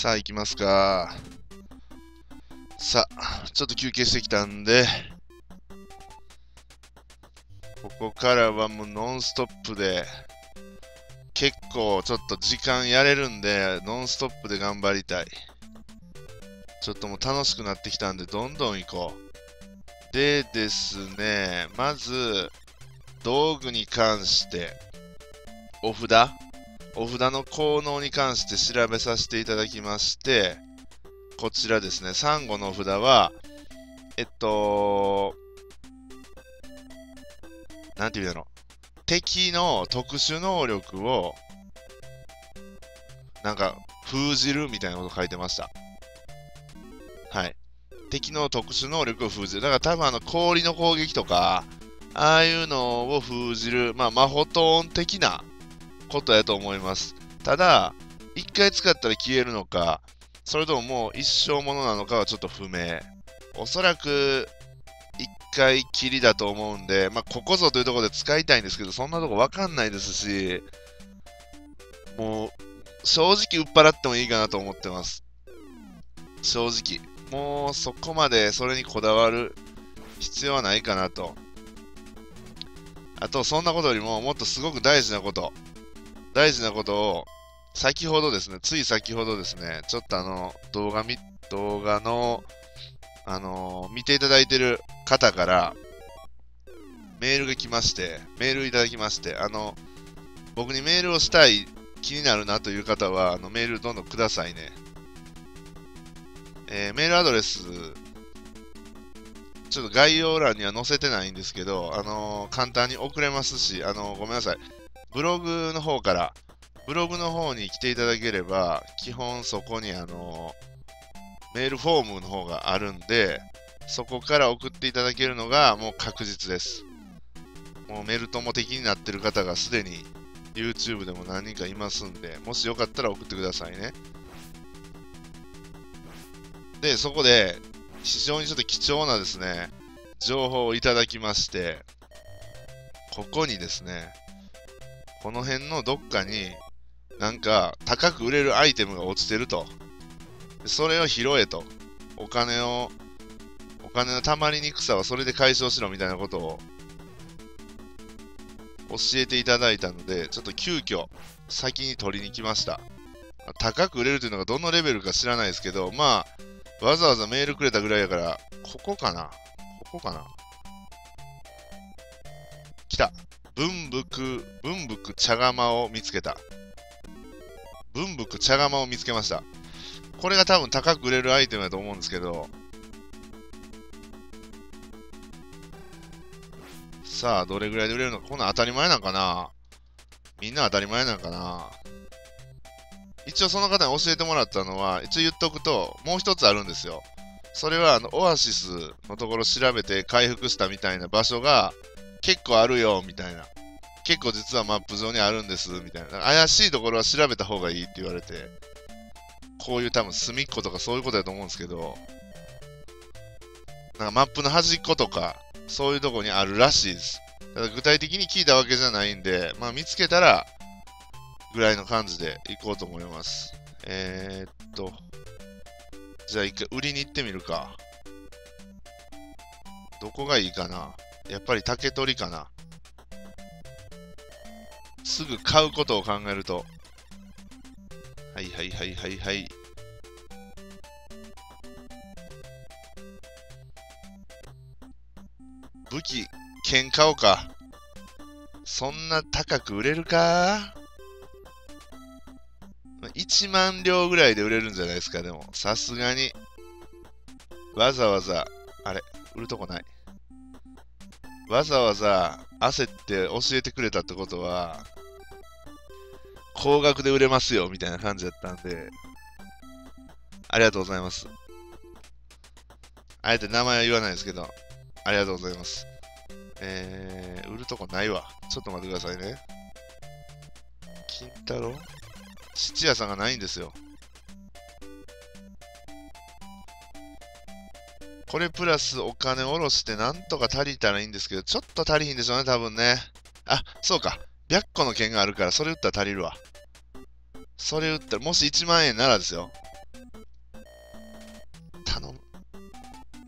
さあ、行きますか。さあ、ちょっと休憩してきたんで、ここからはもうノンストップで、結構ちょっと時間やれるんで、ノンストップで頑張りたい。ちょっともう楽しくなってきたんで、どんどん行こう。でですね、まず、道具に関して、お札の効能に関して調べさせていただきまして、こちらですね、サンゴのお札は、なんていうんだろう。敵の特殊能力を、なんか、封じるみたいなこと書いてました。はい。敵の特殊能力を封じる。だから多分氷の攻撃とか、ああいうのを封じる、まあ、魔法トーン的なことやと思います。ただ、一回使ったら消えるのか、それとももう一生ものなのかはちょっと不明。おそらく、一回きりだと思うんで、まあ、ここぞというところで使いたいんですけど、そんなとこわかんないですし、もう、正直売っ払ってもいいかなと思ってます。正直。もう、そこまでそれにこだわる必要はないかなと。あと、そんなことよりも、もっとすごく大事なこと。大事なことを、先ほどですね、つい先ほどですね、ちょっと動画の、見ていただいてる方から、メールが来まして、メールいただきまして、僕にメールをしたい、気になるなという方は、メールどんどんくださいね。メールアドレス、ちょっと概要欄には載せてないんですけど、簡単に送れますし、ごめんなさい。ブログの方に来ていただければ、基本そこにメールフォームの方があるんで、そこから送っていただけるのがもう確実です。もうメル友的になってる方がすでに YouTube でも何人かいますんで、もしよかったら送ってくださいね。で、そこで非常にちょっと貴重なですね、情報をいただきまして、ここにですね、この辺のどっかになんか高く売れるアイテムが落ちてると。それを拾えと。お金のたまりにくさはそれで解消しろみたいなことを教えていただいたので、ちょっと急遽先に取りに来ました。高く売れるというのがどのレベルか知らないですけど、まあ、わざわざメールくれたぐらいやから、ここかな来た。文福茶釜を見つけた。文福茶釜を見つけました。これが多分高く売れるアイテムだと思うんですけど、さあ、どれぐらいで売れるのか。こんなん当たり前なんかな。みんな当たり前なんかな。一応その方に教えてもらったのは、一応言っとくと、もう一つあるんですよ。それはオアシスのところ調べて回復したみたいな場所が結構あるよ、みたいな。結構実はマップ上にあるんです、みたいな。怪しいところは調べた方がいいって言われて、こういう多分隅っことかそういうことだと思うんですけど、なんかマップの端っことか、そういうとこにあるらしいです。だから具体的に聞いたわけじゃないんで、まあ見つけたら、ぐらいの感じで行こうと思います。じゃあ一回売りに行ってみるか。どこがいいかな。やっぱり竹取かな。すぐ買うことを考えると。はい。武器、剣買おうか。そんな高く売れるか？1万両ぐらいで売れるんじゃないですか、でも。さすがに。わざわざ、あれ、売るとこない。わざわざ焦って教えてくれたってことは、高額で売れますよ、みたいな感じだったんで、ありがとうございます。あえて名前は言わないですけど、ありがとうございます。売るとこないわ。ちょっと待ってくださいね。金太郎質屋さんがないんですよ。これプラスお金下ろしてなんとか足りたらいいんですけど、ちょっと足りひんでしょうね、多分ね。あ、そうか。100個の券があるから、それ売ったら足りるわ。それ売ったら、もし1万円ならですよ。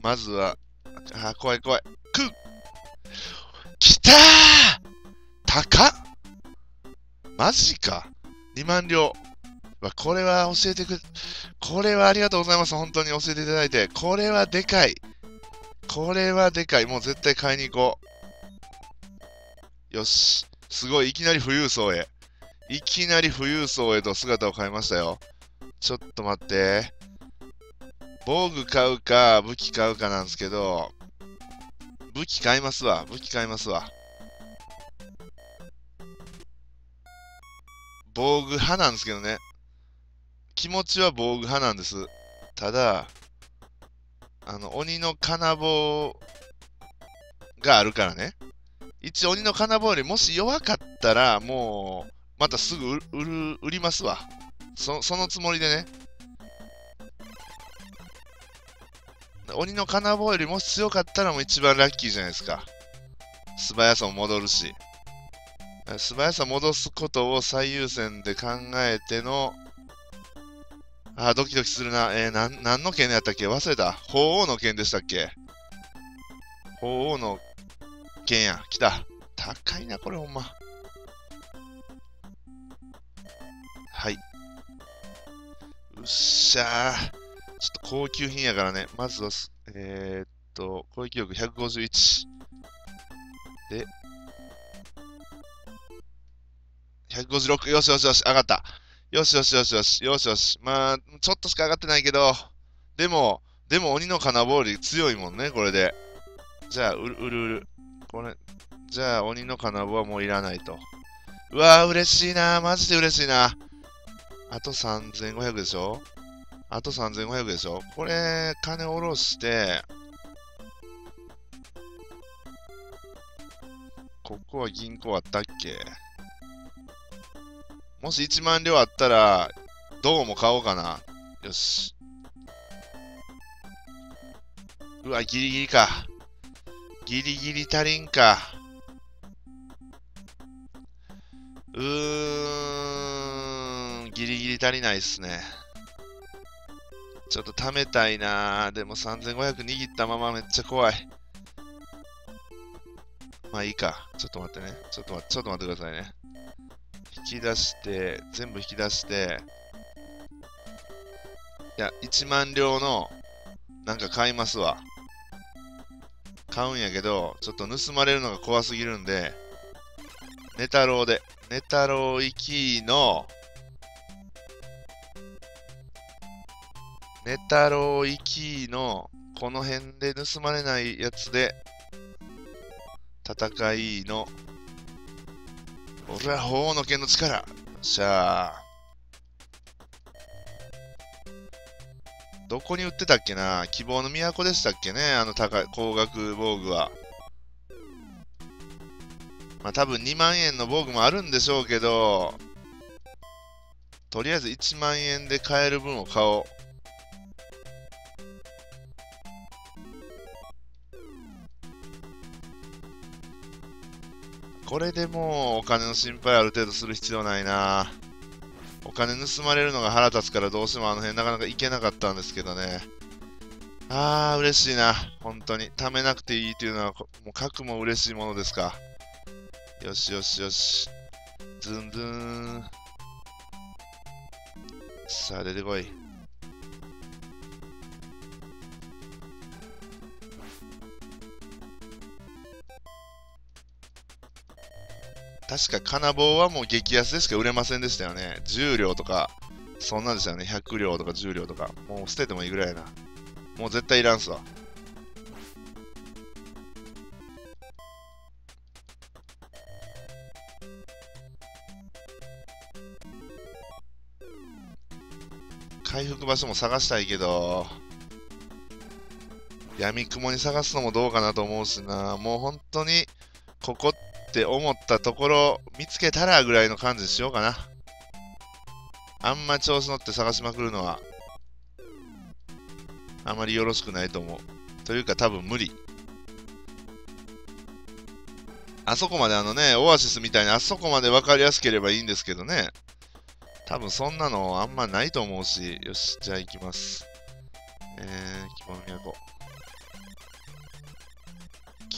まずは、怖い怖い。きたー高っマジか。2万両。これは教えてくれ、これはありがとうございます。本当に教えていただいて。これはでかい。これはでかい。もう絶対買いに行こう。よし。すごい。いきなり富裕層へ。いきなり富裕層へと姿を変えましたよ。ちょっと待って。防具買うか、武器買うかなんですけど、武器買いますわ。武器買いますわ。防具派なんですけどね。気持ちは防具派なんです。ただ、鬼の金棒があるからね。一応鬼の金棒よりもし弱かったら、もう、またすぐ売りますわ。そのつもりでね。鬼の金棒よりもし強かったらもう一番ラッキーじゃないですか。素早さも戻るし。素早さ戻すことを最優先で考えての、ドキドキするな。何の剣やったっけ忘れた。鳳凰の剣でしたっけ鳳凰の剣や。来た。高いな、これほんま。はい。うっしゃー。ちょっと高級品やからね。まずは、攻撃力151。で、156。よしよしよし、上がった。よしよしよしよし、よしよし。まあ、ちょっとしか上がってないけど、でも鬼の金棒より強いもんね、これで。じゃあ、売る。これ、じゃあ、鬼の金棒はもういらないと。うわー、嬉しいなー。マジで嬉しいな。あと3500でしょあと3500でしょこれ、金下ろして、ここは銀行あったっけもし1万両あったら、銅も買おうかな。よし。うわ、ギリギリか。ギリギリ足りんか。ギリギリ足りないっすね。ちょっと貯めたいなでも3500握ったままめっちゃ怖い。まあいいか。ちょっと待ってね。ちょっと待ってくださいね。引き出して、全部引き出して、いや、1万両の、なんか買いますわ。買うんやけど、ちょっと盗まれるのが怖すぎるんで、ネタロウで、ネタロウ行きの、ネタロウ行きの、この辺で盗まれないやつで、戦いの、俺は鳳凰の剣の力。よっしゃー。どこに売ってたっけな希望の都でしたっけね高額防具は。まあ多分2万円の防具もあるんでしょうけど、とりあえず1万円で買える分を買おう。これでもうお金の心配ある程度する必要ないな。お金盗まれるのが腹立つからどうしてもあの辺なかなか行けなかったんですけどね。嬉しいな。本当に。貯めなくていいというのは、もう核も嬉しいものですか。よしよしよし。ズンズーン。さあ、出てこい。確か金棒はもう激安でしか売れませんでしたよね。10両とか、そんなんですよね。100両とか10両とか。もう捨ててもいいぐらいやな。もう絶対いらんすわ。回復場所も探したいけど、闇雲に探すのもどうかなと思うしな。もう本当に、ここって思ったところ見つけたらぐらいの感じにしようかな。あんま調子乗って探しまくるのは、あまりよろしくないと思う。というか多分無理。あそこまでオアシスみたいにあそこまで分かりやすければいいんですけどね。多分そんなのあんまないと思うし。よし、じゃあ行きます。希望の都。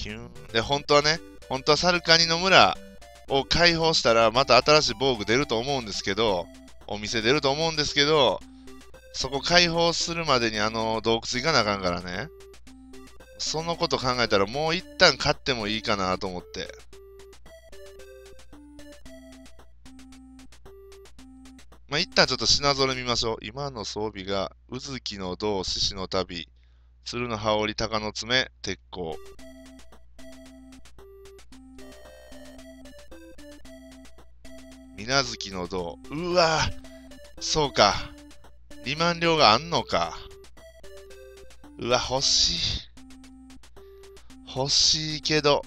ヒューン。で、本当はサルカニの村を開放したら、また新しい防具出ると思うんですけど、お店出ると思うんですけど、そこ開放するまでに洞窟行かなあかんからね。そのこと考えたらもう一旦買ってもいいかなと思って。まあ、一旦ちょっと品揃え見ましょう。今の装備が、うずきの胴、獅子の旅、鶴の羽織、鷹の爪、鉄鋼。水無月の胴。うわぁ、そうか。2万両があんのか。うわ、欲しい。欲しいけど。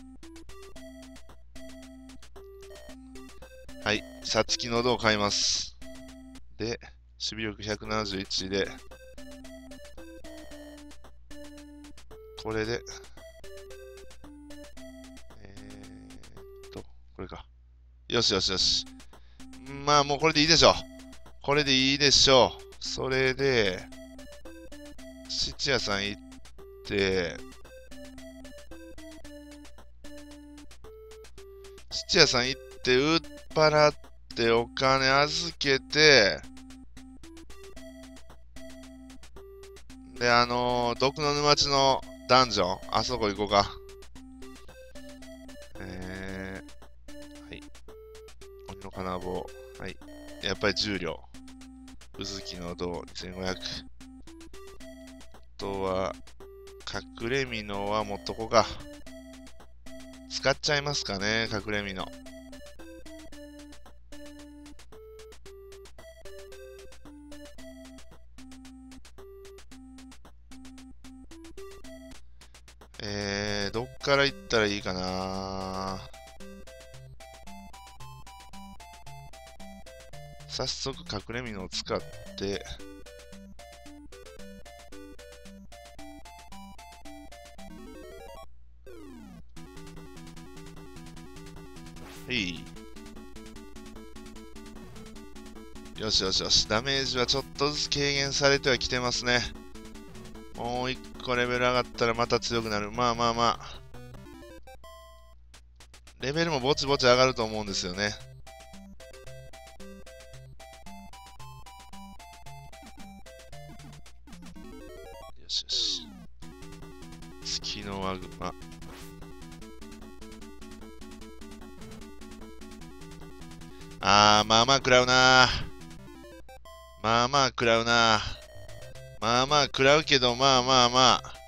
はい、さつきの胴買います。で、守備力171で、これで、これか。よしよしよし。まあもうこれでいいでしょう。これでいいでしょう。それで、質屋さん行って、質屋さん行って、売っ払ってお金預けて、で、毒の沼地のダンジョン、あそこ行こうか。はい。鬼の金棒。はい。やっぱり10両。うずきの銅2500。あとは、隠れみのは持っとこうか。使っちゃいますかね、隠れみの。どっから行ったらいいかな。早速隠れみのを使って、よしよしよし。ダメージはちょっとずつ軽減されてはきてますね。もう1個レベル上がったらまた強くなる。まあまあまあ。レベルもぼちぼち上がると思うんですよね。よしよし。月のワグマ。まあまあ食らうな。まあまあ食らうな。まあまあ食らうけど、まあまあまあ。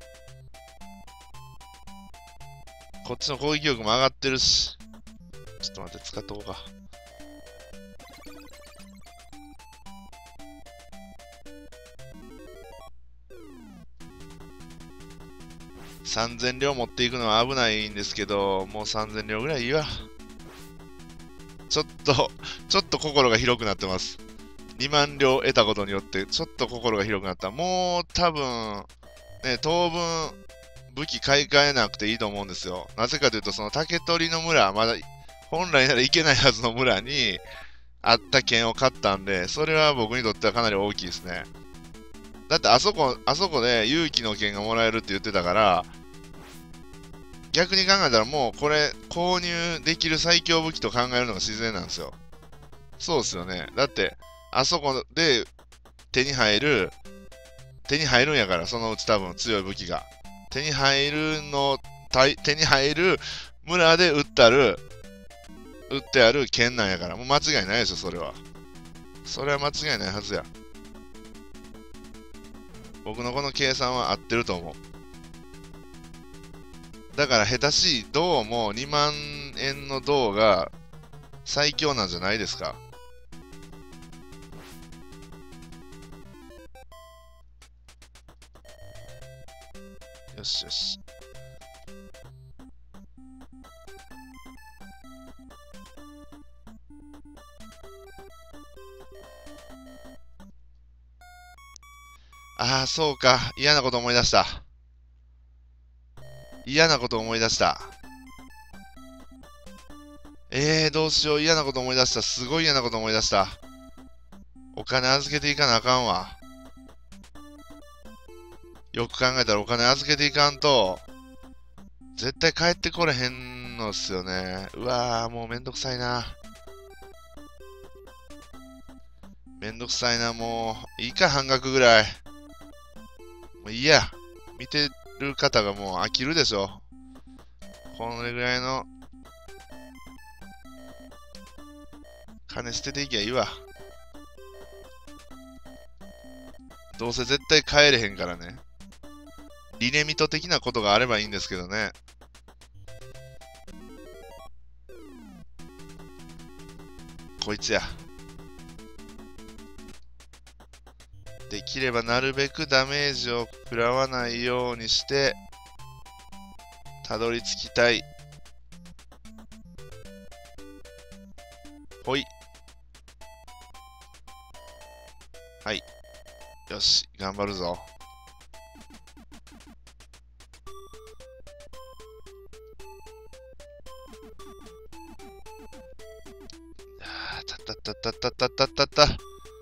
こっちの攻撃力も上がってるし。ちょっと待って、使っとこうか。3000両持っていくのは危ないんですけど、もう3000両ぐらいいいわ。ちょっと心が広くなってます。2万両得たことによって、ちょっと心が広くなった。もう多分、ね、当分、武器買い替えなくていいと思うんですよ。なぜかというと、その竹取の村、まだ本来なら行けないはずの村にあった剣を買ったんで、それは僕にとってはかなり大きいですね。だってあそこで勇気の剣がもらえるって言ってたから、逆に考えたらもうこれ購入できる最強武器と考えるのが自然なんですよ。そうですよね。だって、あそこで手に入るんやから、そのうち多分強い武器が。手に入る村で売ってある剣なんやから、もう間違いないでしょ、それは。それは間違いないはずや。僕のこの計算は合ってると思う。だから下手しい銅も2万円の銅が最強なんじゃないですか。よしよし。ああ、そうか。嫌なこと思い出した。嫌なこと思い出した。どうしよう。嫌なこと思い出した。すごい嫌なこと思い出した。お金預けていかなあかんわ。よく考えたらお金預けていかんと、 絶対帰ってこれへんのっすよね。うわー、もうめんどくさいな。めんどくさいな、もう。いいか、半額ぐらい。もういいや。見てる方がもう飽きるでしょ。これぐらいの金捨てていきゃいいわ。どうせ絶対帰れへんからね。リネミト的なことがあればいいんですけどね。こいつや。できればなるべくダメージを食らわないようにして、たどり着きたい。ほい。はい。よし、頑張るぞ。たったったったったったったった。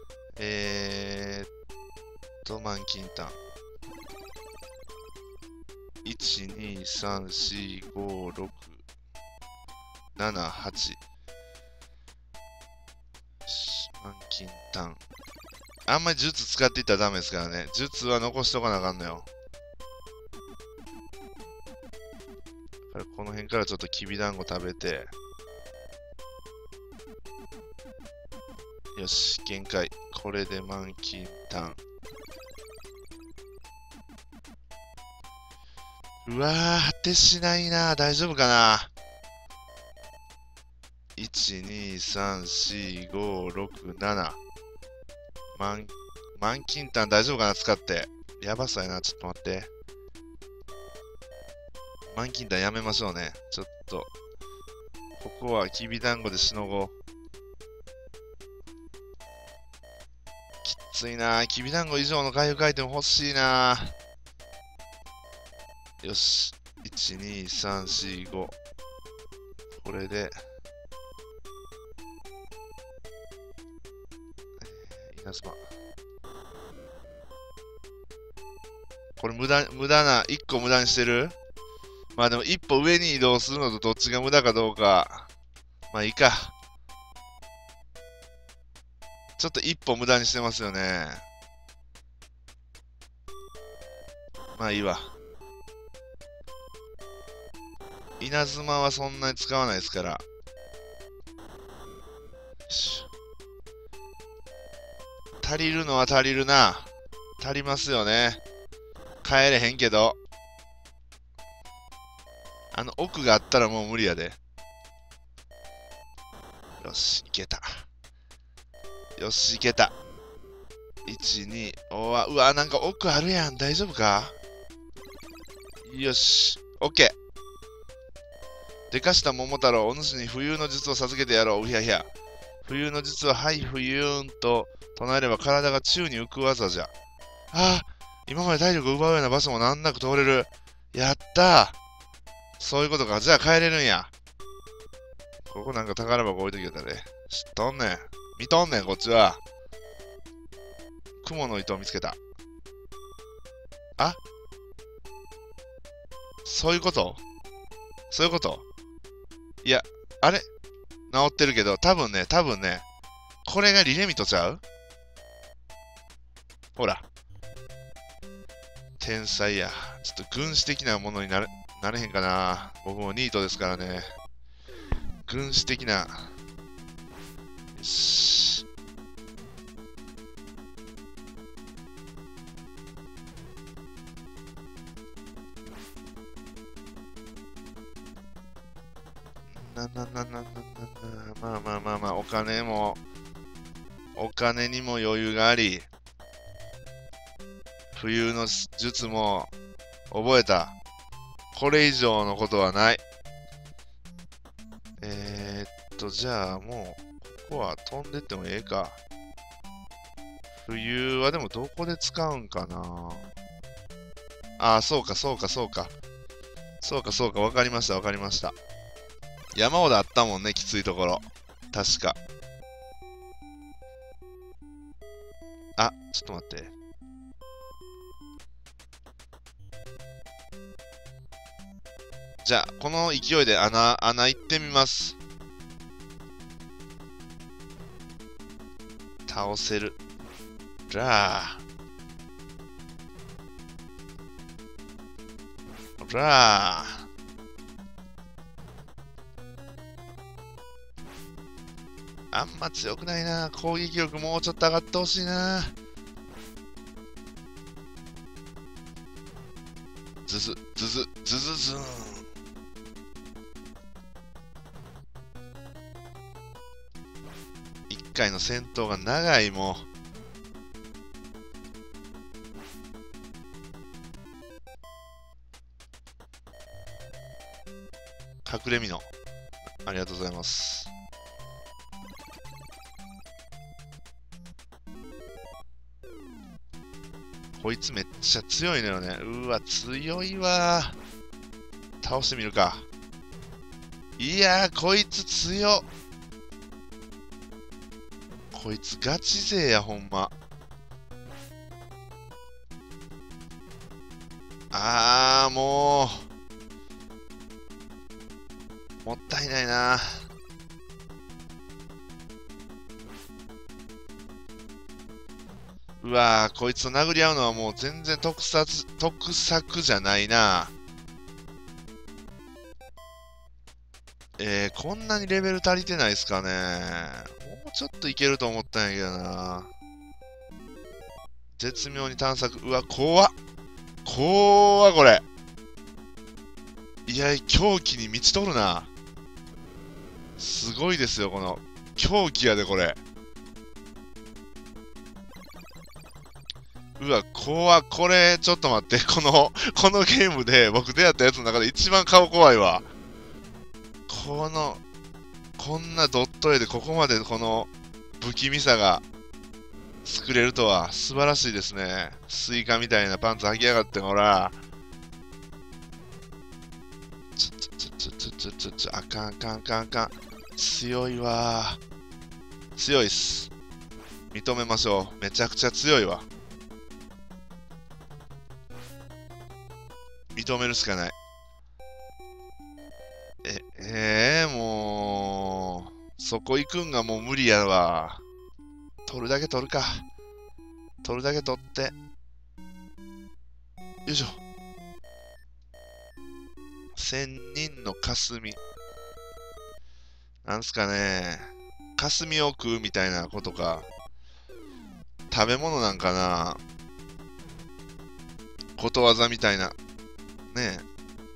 満金丹。1、2、3、4、5、6、7、8。満金丹。あんまり術使っていったらダメですからね。術は残しとかなあかんのよ。この辺からちょっときびだんご食べて。よし、限界。これで満金丹。うわー、果てしないな。大丈夫かな。1、2、3、4、5、6、7。満金丹大丈夫かな使って。やばそうやな。ちょっと待って。満金丹やめましょうね。ちょっと。ここはきびだんごでしのごう。きついな。きびだんご以上の回復アイテム欲しいな。よし。1、2、3、4、5。これで。稲妻。これ無駄な、1個無駄にしてる。まあでも一歩上に移動するのとどっちが無駄かどうか。まあいいか。ちょっと一歩無駄にしてますよね。まあいいわ。稲妻はそんなに使わないですから。よし。足りるのは足りるな。足りますよね。帰れへんけど。あの奥があったらもう無理やで。よし、いけた。よし、いけた。1、2、うわ、なんか奥あるやん。大丈夫か。よし、OK。でかした桃太郎、お主に冬の術を授けてやろう。うひゃひゃ。冬の術は、はい、冬ーんと唱えれば体が宙に浮く技じゃ。ああ、今まで体力を奪うような場所も難なく通れる。やったー。そういうことか。じゃあ帰れるんや。ここなんか宝箱置いときやったで。知っとんねん。見とんねん、こっちは。雲の糸を見つけた。あ、そういうことそういうこと。いや、あれ治ってるけど、多分ね、これがリレミトちゃう。ほら。天才や。ちょっと軍師的なものになれへんかな。僕もニートですからね。軍師的な。よし。まあまあまあまあ、お金にも余裕があり、冬の術も覚えた。これ以上のことはない。じゃあもう、ここは飛んでってもええか。冬はでもどこで使うんかな。ああ、そうか、そうか、そうか。そうか、そうか、わかりました、わかりました。山ほどあったもんね、きついところ。確か。あ、ちょっと待って。 じゃあ、この勢いで穴行ってみます。倒せる。らあ。らあ。あんま強くないな。攻撃力もうちょっと上がってほしいな。ズズズーン。一回の戦闘が長い、もう。隠れみの。ありがとうございます。こいつめっちゃ強いのよね。うわ、強いわ。倒してみるか。いやー、こいつ強っ。こいつガチ勢や、ほんま。もう。もったいないな。うわー、こいつと殴り合うのはもう全然得策じゃないな。こんなにレベル足りてないっすかね。もうちょっといけると思ったんやけどな。絶妙に探索。うわ、怖っ。怖っ、これ。いや、狂気に満ちとるな。すごいですよ、この。狂気やで、これ。うわ、怖っ。これ、ちょっと待って。このゲームで僕出会ったやつの中で一番顔怖いわ。こんなドット絵でここまでこの不気味さが作れるとは素晴らしいですね。スイカみたいなパンツ履きやがって、ほら。あかんあかんあかんあかん。強いわ。強いっす。認めましょう。めちゃくちゃ強いわ。認めるしかない。もう、そこ行くんがもう無理やわ。取るだけ取るか。取るだけ取って。よいしょ。千人の霞。なんすかね。霞を食うみたいなことか。食べ物なんかな。ことわざみたいな。ねえ。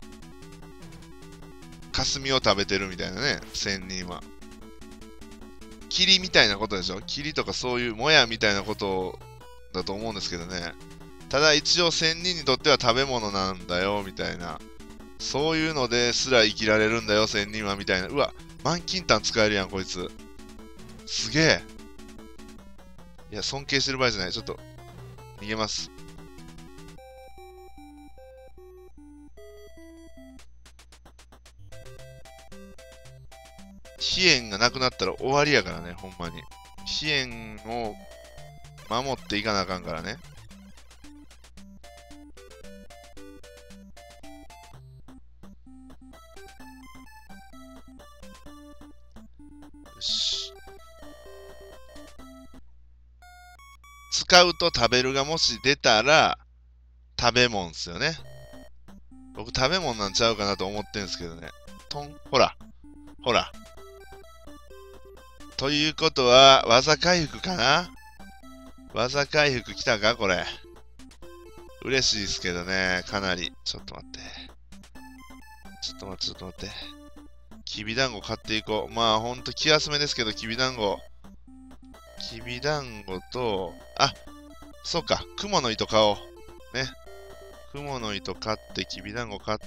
霞を食べてるみたいなね。千人は。霧みたいなことでしょ。霧とかそういうもやみたいなことだと思うんですけどね。ただ一応千人にとっては食べ物なんだよみたいな。そういうのですら生きられるんだよ千人はみたいな。うわ、満金丹使えるやんこいつ。すげえ。いや、尊敬してる場合じゃない。ちょっと逃げます。飛燕がなくなったら終わりやからね、ほんまに。飛燕を守っていかなあかんからね。よし。使うと食べるがもし出たら、食べ物っすよね。僕食べ物なんちゃうかなと思ってんすけどね。ほら。ほら。ということは、技回復かな。技回復来たかこれ。嬉しいですけどね。かなり。ちょっと待って。ちょっと待って。きびだんご買っていこう。まあ、ほんと気休めですけど、きびだんご。きびだんごと、そうか。雲の糸買おう。ね。雲の糸買って、きびだんご買って、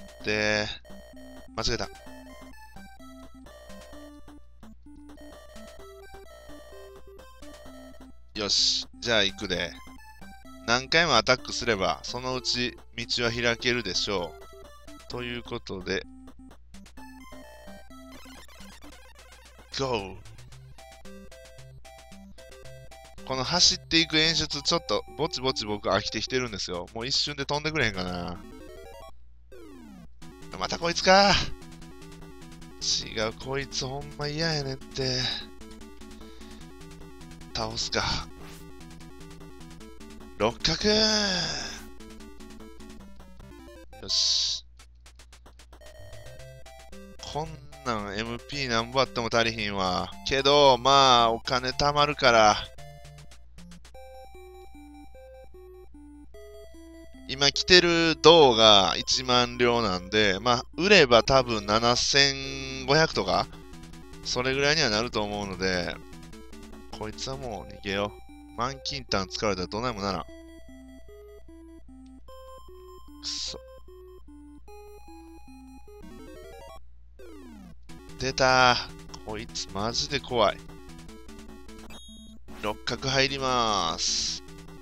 間違えた。よし。じゃあ行くで。何回もアタックすれば、そのうち道は開けるでしょう。ということで、GO! この走っていく演出、ちょっとぼちぼち僕飽きてきてるんですよ。もう一瞬で飛んでくれへんかな。 またこいつか。違う、こいつほんま嫌やねんって。倒すか。六角。よし。こんなん MP なんぼあっても足りひんわ。けど、まあ、お金貯まるから。今来てる銅が1万両なんで、まあ、売れば多分7500とか、それぐらいにはなると思うので、こいつはもう逃げよう。満金炭使われたらどないもならん。くそ。出たー。こいつマジで怖い。六角入りまーす。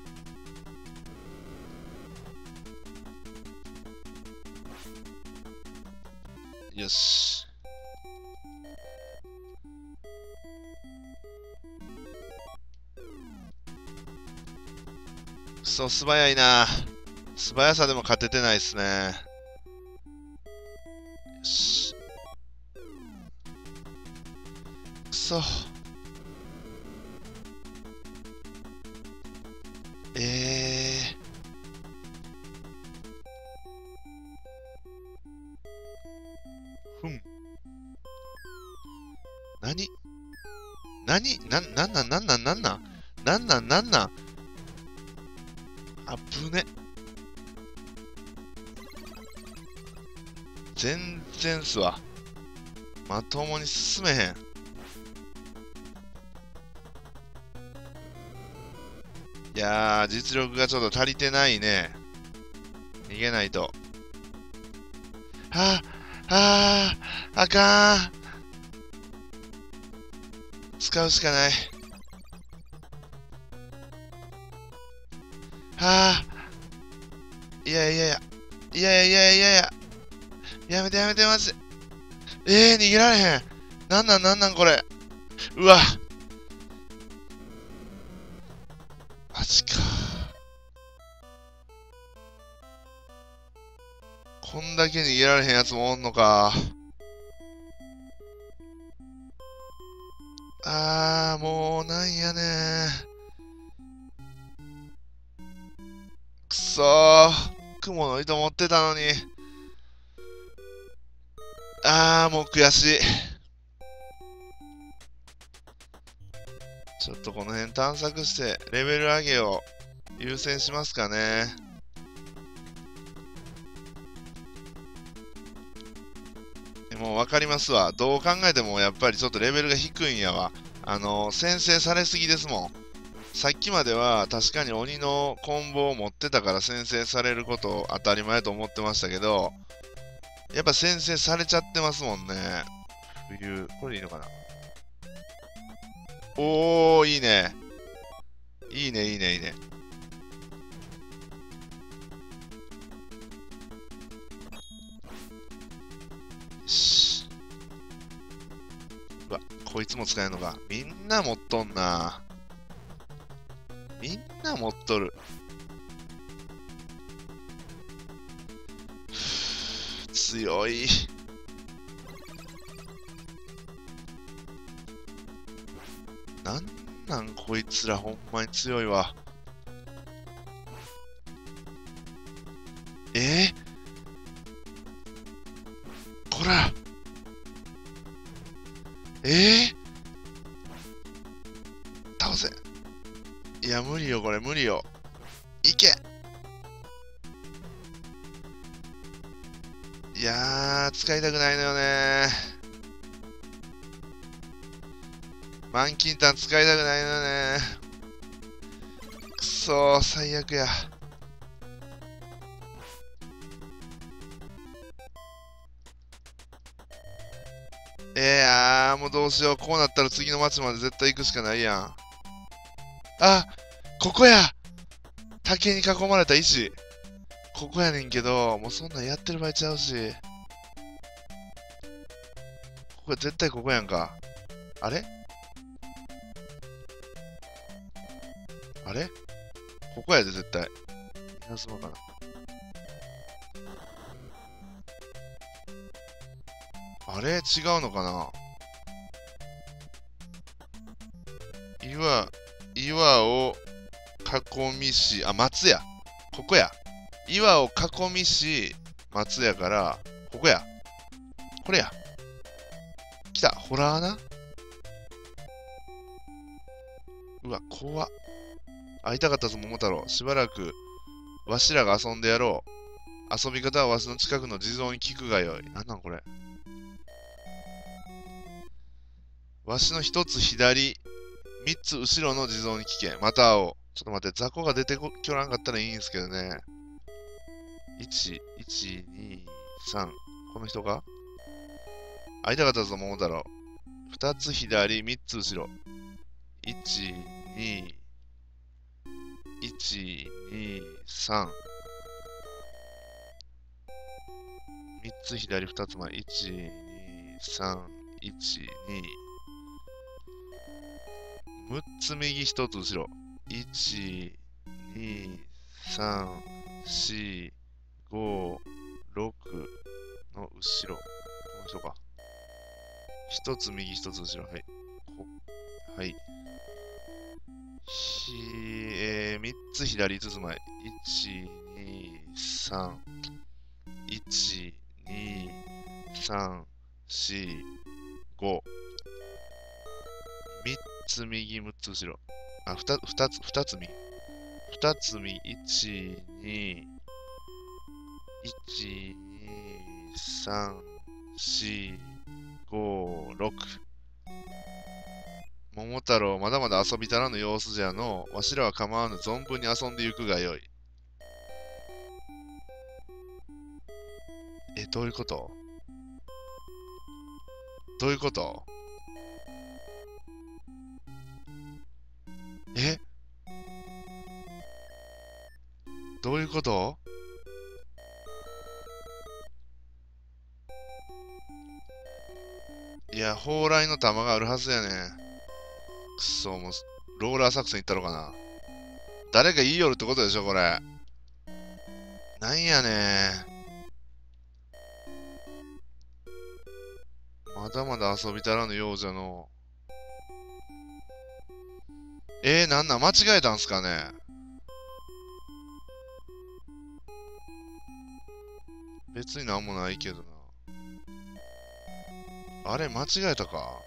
よし。くそ、素早いな。素早さでも勝ててないっすね。よし。くそ。ふん。なんなんあぶね。全然っすわ。まともに進めへん。いやー、実力がちょっと足りてないね。逃げないと。あかん。使うしかない。いや。やめて、マジで。逃げられへん。なんなん、これ。うわ。マジか。こんだけ逃げられへんやつもおんのか。もうなんやねくそー。雲の糸持ってたのに。もう悔しい。ちょっとこの辺探索してレベル上げを優先しますかね。もう分かりますわ。どう考えてもやっぱりちょっとレベルが低いんやわ。先制されすぎですもん。さっきまでは確かに鬼のコンボを持ってたから先制されること当たり前と思ってましたけど、やっぱ先制されちゃってますもんね。冬、これでいいのかな。おー、いいね。いいね。よし。うわ、こいつも使えるのか。みんな持っとんな。みんな持っとる。強い。なんこいつらほんまに強いわ。こら。倒せ。いや、無理よ、これ、無理よ。いけ。いやー、使いたくないのよね。満金炭使いたくないのよね。くそー、最悪や。もうどうしよう。こうなったら次の町まで絶対行くしかないやん。ここや。竹に囲まれた石。ここやねんけど、もうそんなんやってる場合ちゃうし。ここ絶対ここやんか。あれここやで絶対。稲妻かな。 あれ違うのかな。岩を囲みし、あ、松や。ここや。岩を囲みし、松やから、ここや。これや。来た。ホラーな。うわ、怖っ。会いたかったぞ、桃太郎。しばらく、わしらが遊んでやろう。遊び方はわしの近くの地蔵に聞くがよい。なんなんこれ。わしの一つ左、三つ後ろの地蔵に聞け。また会おう。ちょっと待って、雑魚が出てきょらんかったらいいんですけどね。1、1、2、3。この人が会いたかったぞ、桃太郎。二つ左、三つ後ろ。1、2、1、2、3。三つ左、二つ前。1、2、3、1、2。6つ右、1つ後ろ。1、2、3、4、5、6の後ろ。この人か。1つ右、1つ後ろ。はい。はい。3つ左、5つ前。1、2、3。1、2、3、4、5。3つ右、6つ後ろ。あ、2つ右。2つ右、1、2、1、2、3、4、5、6。桃太郎、まだまだ遊び足らぬ様子じゃの。わしらは構わぬ、存分に遊んでゆくがよい。どういうこと？どういうこと？どういうこと？いや、蓬莱の玉があるはずやねん。くそ、もう、ローラー作戦いったろかな。誰か言いよるってことでしょ、これ。なんやねん。まだまだ遊び足らぬようじゃの。なんなん間違えたんすかね。別になんもないけどな。あれ、間違えたか。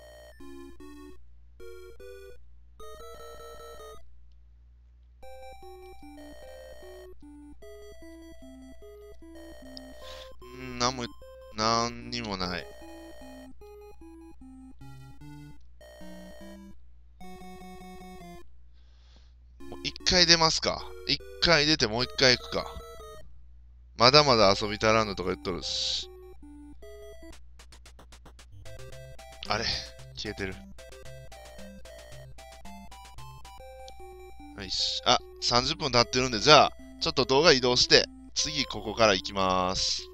なんにもない。もう一回出ますか。一回出てもう一回行くか。まだまだ遊び足らぬとか言っとるし。あれ消えてる。はいし。あ、30分経ってるんで、じゃあ、ちょっと動画移動して、次ここから行きます。